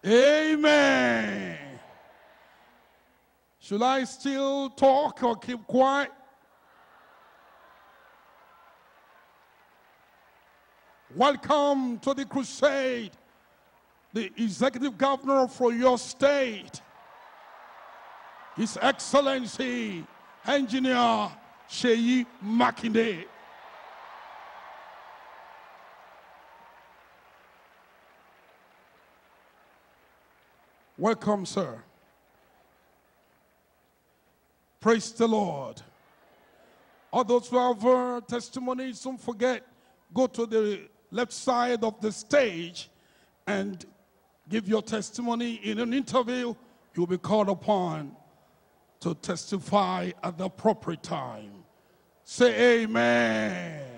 Amen. Should I still talk or keep quiet? Welcome to the Crusade, the executive governor for your state, His Excellency, Engineer Seyi Makinde. Welcome, sir. Praise the Lord. All those who have testimonies, don't forget, go to the left side of the stage and give your testimony. In an interview, you'll be called upon to testify at the appropriate time. Say amen.